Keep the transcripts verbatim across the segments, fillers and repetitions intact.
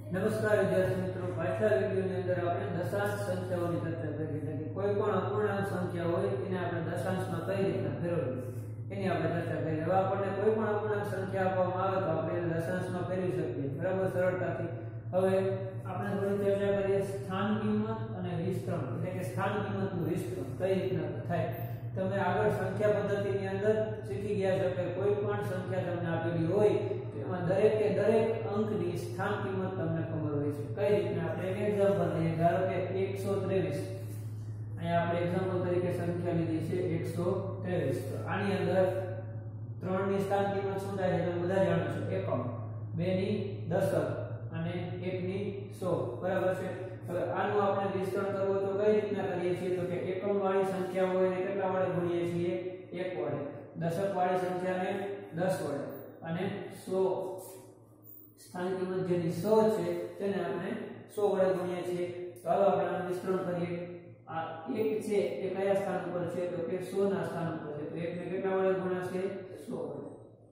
નમસ્કાર વિદ્યાર્થી મિત્રો, પાછલા વિડિયોની અંદર આપણે દશાંશ સંખ્યાઓની ચર્ચા કરી હતી કે કોઈ પણ અપૂર્ણાંક સંખ્યા હોય એને આપણે દશાંશમાં કઈ રીતના ફેરવવી એની આપણે ચર્ચા કરી. હવે આપણને કોઈ પણ અપૂર્ણાંક સંખ્યા આપવામાં આવે તો આપણે એને દશાંશમાં ફેરવી શકીએ, બરાબર, સરળતાથી. હવે આપણે થોડી ચર્ચા કરીએ સ્થાન કિંમત અને વિસ્તરણ, એટલે કે સ્થાન કિંમતનું વિસ્તરણ કઈ રીતના થાય. તમે આગળ સંખ્યા પદ્ધતિની અંદર શીખી ગયા છો કે કોઈ પણ સંખ્યા તમને આપેલી હોય એમાં દરેક કે દરેક અંકની સ્થાન કિંમત તમને ખબર હોય છે. કઈ રીતના આપણે એક એક્ઝામ્પલ લઈએ, ધારો કે એકસો ત્રેવીસ. અહીંયા આપણે એક્ઝામ્પલ તરીકે સંખ્યા લીધી છે એકસો ત્રેવીસ. તો આની અંદર ત્રણ ની સ્થાન કિંમત શું થાય છે તમે બધા જાણો છો, એકમ, બે ની દશક અને એક ની સો, બરાબર છે. હવે આનું આપણે વિસ્તરણ કરવું તો કઈ રીતના કરીએ છીએ તો કે એકમ વાળી સંખ્યા હોય ને કેટલા વડે ગુણીએ છીએ, એક વડે. દશક વાળી સંખ્યાને દસ વડે અને સો સ્થાન કિંમત જેની સો છે તેને આપણે સો વડે ગુણીએ છીએ. તો હવે આપણે આનું વિસ્તરણ કરીએ. આ એક છે એ કયા સ્થાન ઉપર છે તો કે સો ના સ્થાન ઉપર છે, તો એક ને કેટલા વડે ગુણાશે, સો વડે.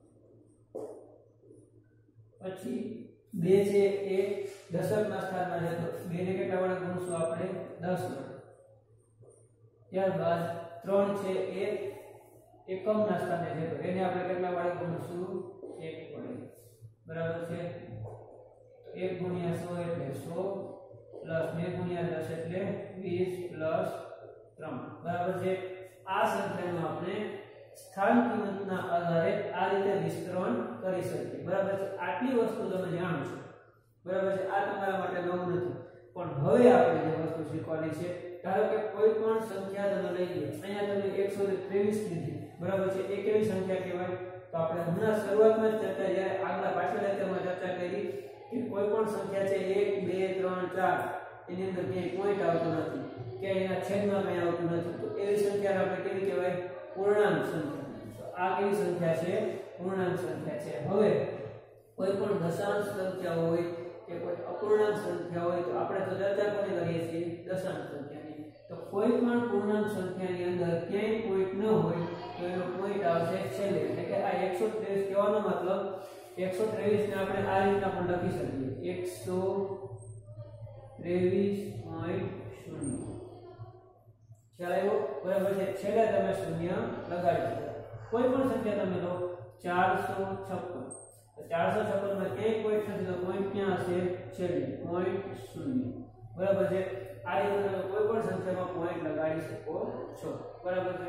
પછી બે છે એ દશક ના સ્થાનમાં છે તો બે ને કેટલા વડે ગુણશું આપણે, દસ વડે. ત્યારબાદ ત્રણ છે એ એકમ ના સ્થાને છે તો એને આપણે કેટલા વડે ગુણશું, એક વડે, બરાબર છે. તો એક ગુણ્યા સો એટલે સો પ્લસ બે ગુણ્યા દસ એટલે વીસ પ્લસ ત્રણ, બરાબર છે. આ સંખ્યાનું આપણે સ્થાન કિંમતના આધારે આ રીતે વિસ્તરણ કરી શકીએ, બરાબર છે. આટલી વસ્તુ તમે જાણો છો, બરાબર છે. આ તમારા માટે નવું નથી, પણ હવે આપણે જે વસ્તુ શીખવાની છે, ધારો કે કોઈ પણ સંખ્યા તમે લઈ લો. અહીંયા તમે એકસો ત્રેવીસ લીધી, બરાબર છે. એક એવી સંખ્યા કહેવાય તો આપણે હમણાં શરૂઆતમાં જ ચર્ચા જ્યારે આગલા પાછળ લેક્ચરમાં ચર્ચા કરી કે કોઈ પણ સંખ્યા છે એક બે ત્રણ ચાર એની અંદર ક્યાંય પોઈન્ટ આવતો નથી, ક્યાંય એના છેદમાં કંઈ આવતું નથી, તો એવી સંખ્યાને આપણે કેવી કહેવાય, પૂર્ણાંક સંખ્યા. તો આ કેવી સંખ્યા છે, પૂર્ણાંક સંખ્યા છે. હવે કોઈ પણ દશાંશ સંખ્યા હોય કે કોઈ અપૂર્ણાંક સંખ્યા હોય તો આપણે તો ચર્ચા કોને કરીએ છીએ, દશાંશ સંખ્યાની. તો કોઈ પણ પૂર્ણાંક સંખ્યાની અંદર ક્યાંય પોઈન્ટ ન હોય તો એનો પોઈન્ટ આવશે છેલ્લે, એટલે કે આ એકસો ત્રેવીસ કહેવાનો મતલબ એકસો ત્રેવીસ ને આપણે આ રીતના પણ લખી શકીએ, એકસો ત્રેવીસ પોઈન્ટ શૂન્ય. ખ્યાલ આવ્યો, બરાબર છે. છેલ્લે તમે શૂન્ય લગાડી દો. કોઈ પણ સંખ્યા તમે લો, ચારસો છપ્પન, તો ચારસો છપ્પન માં ક્યાંય પોઈન્ટ નથી તો પોઈન્ટ ક્યાં હશે, છેલ્લે પોઈન્ટ શૂન્ય, બરાબર છે. આ રીતે તમે કોઈ પણ સંખ્યામાં પોઈન્ટ લગાડી શકો છો, બરાબર છે.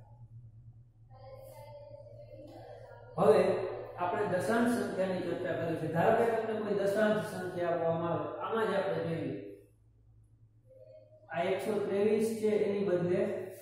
હવે આપણે દશાંશ સંખ્યાની ચર્ચા કરી છે. ધારો કે તમને કોઈ દશાંશ સંખ્યા આપવામાં આવે, આમાં જ આપણે જોઈએ આ એકસો ત્રેવીસ છે એની બદલે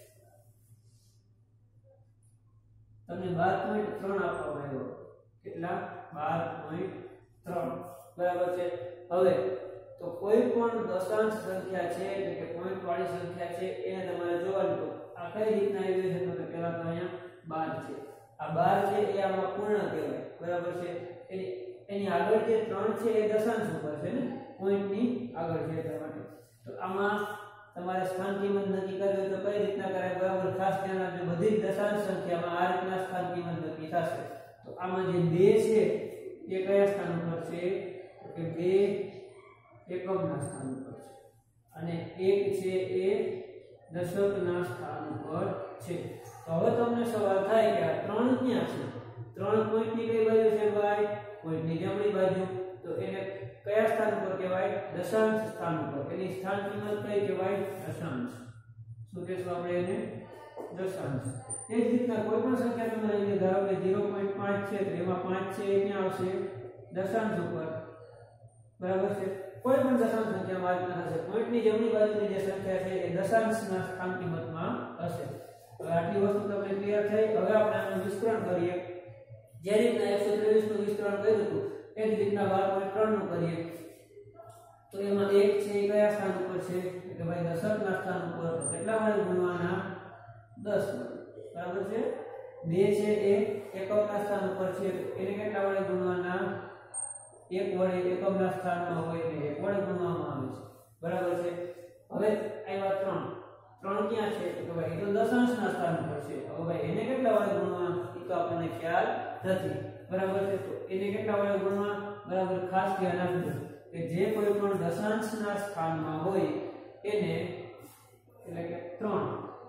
તમને બાર પોઈન્ટ ત્રણ આપવામાં આવ્યો. કેટલા, બાર પોઈન્ટ ત્રણ, બરાબર છે. હવે તો કોઈ પણ દશાંશ સંખ્યા છે એટલે કે પોઈન્ટ વાળી સંખ્યા છે એને તમારે જોવાનું. તો આ કઈ રીતના આવી છે તો પહેલા તો અહીંયા બાર છે, આ બાર છે એ આમાં પૂર્ણ કહેવાય, બરાબર છે. એની એની આગળ જે ત્રણ છે એ દશાંશ ઉપર છે ને, પોઈન્ટ ની આગળ છે એટલા માટે. તો આમાં તમારે સ્થાન કિંમત નક્કી કરવી હોય તો કઈ રીતના કરાય, બરાબર, ખાસ ધ્યાન આપજો. બધી જ દશાંશ સંખ્યામાં આ રીતના સ્થાન કિંમત નક્કી થશે. તો આમાં જે બે છે એ કયા સ્થાન ઉપર છે તો કે બે એકમના સ્થાન ઉપર છે અને એક છે એ દશકના સ્થાન ઉપર છે. તો હવે તમને સવાલ થાય કે આ ત્રણ ક્યાં છે, ત્રણ પોઈન્ટ ની કઈ બાજુ છે ભાઈ, પોઈન્ટ ની જમણી બાજુ. તો એને કયા સ્થાન ઉપર કહેવાય, દશાંશ સ્થાન ઉપર. એની સ્થાન કિંમત કઈ કહેવાય, દશાંશ. શું કહેશું આપણે એને, દશાંશ. એ જ રીતના કોઈ પણ સંખ્યા તમે લઈ લો, ધારો કે ઝીરો પોઈન્ટ પાંચ છે તો એમાં પાંચ છે એ ક્યાં આવશે, દશાંશ ઉપર, બરાબર છે. કોઈ પણ દશાંશ સંખ્યામાં આ રીતના હશે, પોઈન્ટ ની જમણી બાજુની જે સંખ્યા છે એ દશાંશના સ્થાન કિંમતમાં હશે. હવે આટલી વસ્તુ તમને ક્લિયર થઈ. હવે આપણે આનું વિસ્તરણ કરીએ. જે રીતના એકસો ત્રેવીસ નું વિસ્તરણ કર્યું હતું એ જ રીતના બાર પોઈન્ટ ત્રણ નું કરીએ. તો એમાં એક છે એ કયા સ્થાન ઉપર છે કે ભાઈ દશકના સ્થાન ઉપર, તો કેટલા વડે ગુણવાના, દસ વડે, બરાબર છે. બે છે એ એકમના સ્થાન ઉપર છે, એને કેટલા વડે ગુણવાના, એક વડે. એકમના સ્થાનમાં હોય એટલે એક વડે ગુણવામાં આવે છે, બરાબર છે. હવે આવ્યા ત્રણ. ત્રણ ક્યાં છે તો ભાઈ એ તો દશાંશના સ્થાન પર છે. હવે ભાઈ એને કેટલા વડે ગુણવા એ તો આપણને ખ્યાલ નથી, બરાબર છે. તો એને કેટલા વડે ગુણવા, બરાબર, ખાસ ધ્યાન આપજો. કે જે કોઈ પણ દશાંશના સ્થાનમાં હોય એને એટલે કે ત્રણ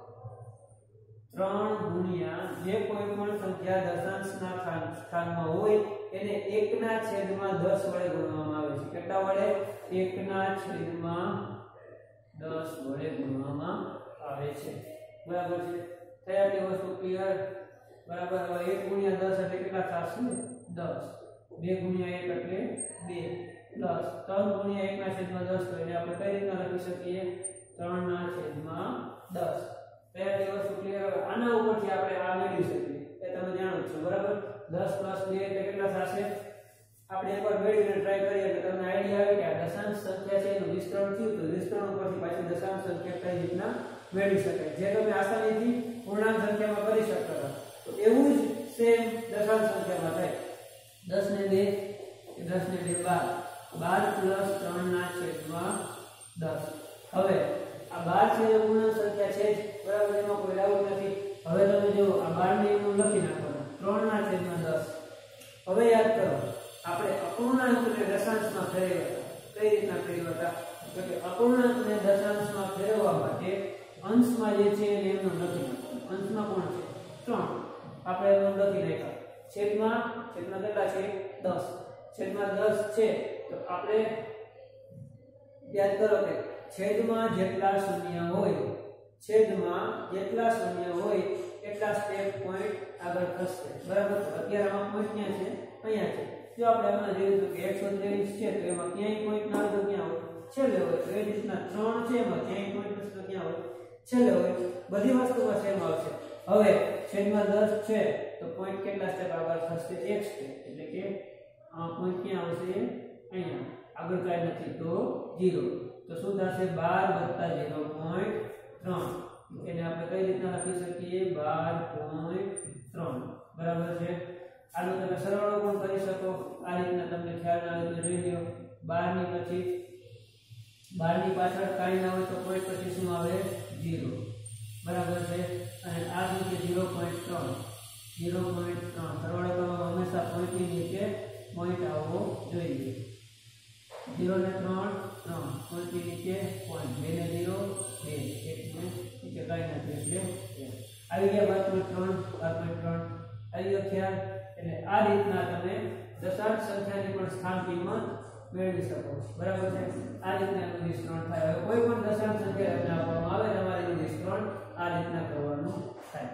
ત્રણ ગુણ્યા જે કોઈ પણ સંખ્યા દશાંશના સ્થાનમાં હોય એને એક ના છેદમાં દસ વડે ગુણવામાં આવે છે. કેટલા વડે? એક ના છેદમાં દસ વડે ગુણવામાં આવે છે. બરાબર છે? થયા તે વસ્તુ ક્લિયર? બરાબર. હવે એક ગુણ્યા દસ એટલે કેટલા થશે? દસ. બે ગુણ્યા એક એટલે બે. દસ. ત્રણ ગુણ્યા એક ના છેદમાં દસ તો એને આપણે કઈ રીતના લખી શકીએ? ત્રણ ના છેદમાં દસ. થયા તે વસ્તુ ક્લિયર? આના ઉપરથી આપણે આ મેળવી શકીએ એ તમે જાણો છો. બરાબર. દસ પ્લસ બે એટલે કેટલા થશે? આપણે એકવાર મેળવીને ટ્રાય કરીએ કે તમને આઈડિયા આવે કે આ દશાંશ સંખ્યા છે એનું વિસ્તરણ થયું તો વિસ્તરણ ઉપરથી પાછી દશાંશ સંખ્યા કઈ રીતના મેળવી શકાય જે તમે આસાનીથી પૂર્ણાંક સંખ્યામાં કરી શકતા હતા તો એવું જ સેમ દશાંશ સંખ્યામાં થાય. દસ ને બે દસ ને બે બાર. બાર પ્લસ ત્રણ ના છેદમાં દસ. હવે આ બાર છે એ પૂર્ણાંક સંખ્યા છે જ. બરાબર. એમાં કોઈ ડાઉટ નથી. હવે તમે જો આ બાર ને એનું લખી નાખો. ત્રણ ના છેદમાં દસ. હવે યાદ કરો આપણે અપૂર્ણાંકને દશાંશમાં ફેરવ્યા હતા. કઈ રીતના ફેરવ્યા હતા? તો કે અપૂર્ણાંકને દશાંશમાં ફેરવવા માટે અંશમાં જે છે એને એમનો લખી નાખો. અંશમાં કોણ છે? ત્રણ. આપણે એમનો લખી નાખ્યા. છેદમાં છેદમાં કેટલા છે? દસ. છેદમાં દસ છે તો આપણે યાદ કરો કે છેદમાં જેટલા શૂન્ય હોય છેદમાં જેટલા શૂન્ય હોય એટલા સ્ટેપ પોઈન્ટ આગળ થશે. બરાબર. અત્યારે આમાં પોઈન્ટ ક્યાં છે? અહીંયા છે. જો આપણે આમાં જોયું તો કે એકસો ત્રેવીસ છે તો એમાં ક્યાંય પોઈન્ટ ના હોય ક્યાં હોય? છેલ્લે હોય. તો એ રીતના ત્રણ છે એમાં ક્યાંય પોઈન્ટ તો ક્યાં હોય? છેલ્લે હોય. બધી વસ્તુમાં સેમ આવશે. હવે છેદમાં દસ છે તો પોઈન્ટ કેટલા સ્ટેપ આગળ થશે? એક સ્ટેપ. એટલે કે આ પોઈન્ટ ક્યાં આવશે? અહીંયા. આગળ કાંઈ નથી તો ઝીરો. તો શું થશે? બાર વત્તા ઝીરો પોઈન્ટ ત્રણ. એને આપણે કઈ રીતના લખી શકીએ? બાર પોઈન્ટ ત્રણ. બરાબર છે. આનો તમે સરવાળો પણ કરી શકો. આ રીતના તમને ખ્યાલ આવે તો જોઈ લો. બાર ની પછી બાર ની પાછળ કાંઈ ના હોય તો પોઈન્ટ પછી શું આવે? ઝીરો. બરાબર છે. અને આ શું છે? ઝીરો પોઈન્ટ ત્રણ. ઝીરો પોઈન્ટ ત્રણ. સરવાળો કરવામાં હંમેશા પોઈન્ટની નીચે પોઈન્ટ આવવો જોઈએ. ઝીરો ને ત્રણ ત્રણ. પોઈન્ટની નીચે પોઈન્ટ. બે ને ઝીરો બે. એક ને નીચે કાંઈ નથી એટલે આવી ગયા બાર પોઈન્ટ ત્રણ. બાર પોઈન્ટ ત્રણ આવી ગયો ખ્યાલ? એટલે આ રીતના તમે દશાંશ સંખ્યાની પણ સ્થાન કિંમત મેળવી શકો. બરાબર છે. આ રીતના એનું વિસ્તરણ થાય. હવે કોઈ પણ દશાંશ સંખ્યા તમને આપવામાં આવે તમારે એનું વિસ્તરણ આ રીતના કરવાનું થાય.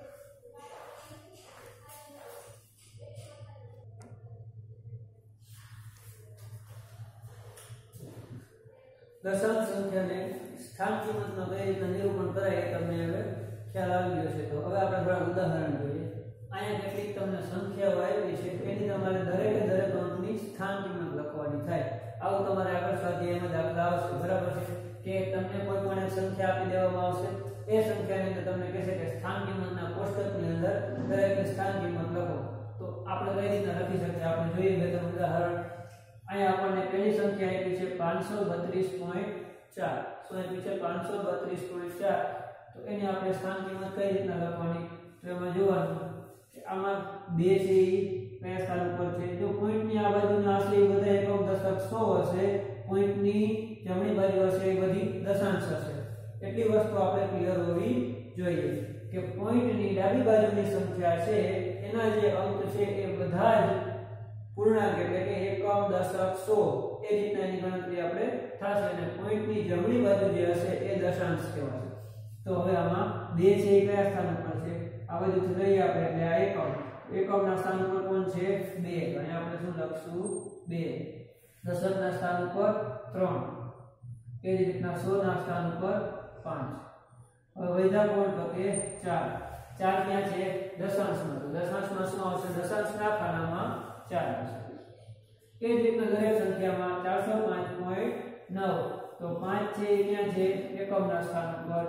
દશાંશ સંખ્યાને સ્થાન કિંમતમાં કઈ રીતના નિરૂપણ કરાય એ તમને હવે ખ્યાલ આવી ગયો છે. તો હવે આપણે થોડા ઉદાહરણ જોઈએ. અહીંયા કેટલીક તમને સંખ્યાઓ આવી છે એની તમારે દરેકે દરેક અંકની સ્થાન કિંમત લખવાની થાય. આવું તમારે આગળ સ્વાધ્યાયમાં દાખલા આવશે. બરાબર છે. કે તમને કોઈ પણ એક સંખ્યા આપી દેવામાં આવશે. એ સંખ્યાની અંદર તમને કહેશે કે સ્થાન કિંમતના કોષ્ટકની અંદર દરેકની સ્થાન કિંમત લખો. તો આપણે કઈ રીતના લખી શકીએ? આપણે જોઈએ બે ત્રણ ઉદાહરણ. અહીંયા આપણને પહેલી સંખ્યા આપી છે પાંચસો બત્રીસ પોઈન્ટ ચાર. શું આપી છે? પાંચસો બત્રીસ પોઈન્ટ ચાર. તો એની આપણે સ્થાન કિંમત કઈ રીતના લખવાની? તો એમાં જોવાનું આમાં બે છે એ કયા સ્થાન ઉપર છે? જો પોઈન્ટની આ બાજુના આશરે બધા એકમ દશક સો હશે. પોઈન્ટની જમણી બાજુ હશે એ બધી દશાંશ હશે. એટલી વસ્તુ આપણે ક્લિયર હોવી જોઈએ કે પોઈન્ટની ડાબી બાજુની સંખ્યા છે એના જે અંક છે એ બધા જ પૂર્ણાંક એટલે કે એકમ દશક સો એ રીતના એની ગણતરી આપણે થશે. અને પોઈન્ટની જમણી બાજુ જે હશે એ દશાંશ કહેવાશે. તો હવે આમાં બે છે એ કયા સ્થાન ઉપર છે? આ બધું લઈએ આપણે એટલે આ એકમ. એકમના સ્થાન ઉપર કોણ છે? બે. અને આપણે શું લખશું? બે. દશકના સ્થાન ઉપર ત્રણ. એ જ રીતના સો ના સ્થાન ઉપર પાંચ. હવે વૈધા કોણ? તો કે ચાર. ચાર ક્યાં છે? દશાંશમાં. તો દશાંશમાં શું આવશે? દશાંશના ખાનામાં ચાર આવશે. એ જ રીતના દરેક સંખ્યામાં ચારસો પાંચ પોઈન્ટ નવ. તો પાંચ છે એ ક્યાં છે? એકમના સ્થાન ઉપર.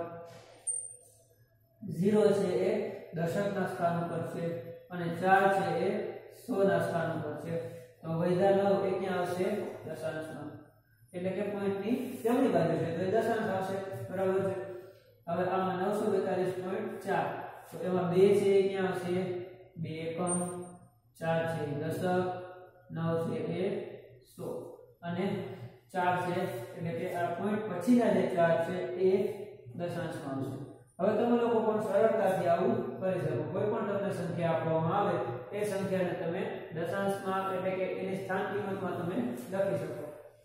ઝીરો છે એ દશકના સ્થાન ઉપર છે. અને ચાર છે એ સો ના સ્થાન ઉપર છે. તો વૈધા નવ એ ક્યાં આવશે? દશાંશમાં. એટલે કે પોઈન્ટની જમણી બાજુ છે તો એ દશાંશ આવશે. બરાબર છે. હવે આમાં નવસો બેતાલીસ પોઈન્ટ ચાર. તો એમાં બે છે એ ક્યાં આવશે? બે એકમ. ચાર છે એ દશક. નવ છે એ સો. અને ચાર છે એટલે કે આ પોઈન્ટ પછીના જે ચાર છે એ દશાંશમાં આવશે. હવે તમે લોકો પણ સરળતાથી આવું કરી શકો. કોઈ પણ તમને સંખ્યા આપવામાં આવે એ સંખ્યાને તમે દશાંશમાં એટલે કે એની સ્થાન કિંમતમાં તમે લખી શકો.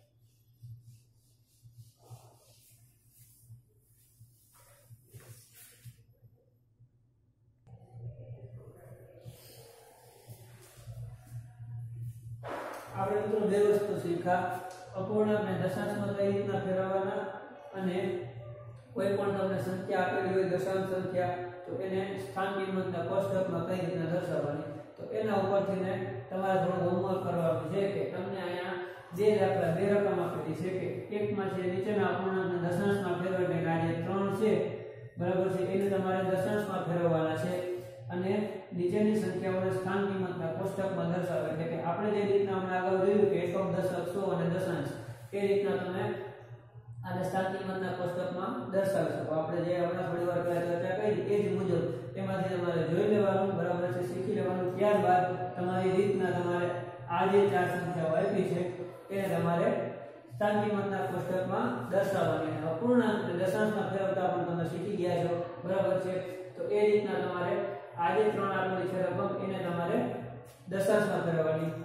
આપણે મિત્રો બે વસ્તુ શીખ્યા. અપૂર્ણાંકને દશાંશમાં કઈ રીતના ફેરવવાના અને કોઈ પણ તમને સંખ્યા આપેલી હોય દશાંશ સંખ્યા તો એને સ્થાન કિંમતના કોષ્ટકમાં કઈ રીતના દર્શાવવાની. તો એના ઉપરથી ને તમારે થોડું હોમવર્ક કરવાનું છે કે તમને અહીંયા બે દાખલા બે રકમ આપેલી છે કે એકમાં છે નીચેના અપૂર્ણાંકને દશાંશમાં ફેરવવાની આ જે ત્રણ છે બરાબર છે એને તમારે દશાંશમાં ફેરવવાના છે અને નીચેની સંખ્યાઓને સ્થાન કિંમતના કોષ્ટકમાં દર્શાવે એટલે કે આપણે જે રીતના હમણાં આગળ જોયું કે એકમ દશક સો અને દશાંશ એ રીતના તમે આને સ્થાન કિંમતના કોષ્ટકમાં દર્શાવી શકો. આપણે જે હમણાં થોડી વાર પહેલા ચર્ચા કરી એ જ મુજબ એમાંથી તમારે જોઈ લેવાનું બરાબર છે, શીખી લેવાનું. ત્યારબાદ તમારી રીતના તમારે આ જે ચાર સંખ્યાઓ આપી છે એને તમારે સ્થાન કિંમતના કોષ્ટકમાં દર્શાવવાની. અપૂર્ણાંક દશાંશમાં ફેરવતા પણ તમે શીખી ગયા છો બરાબર છે. તો એ રીતના તમારે આ જે ત્રણ આપેલી છે રકમ એને તમારે દશાંશમાં ફેરવવાની.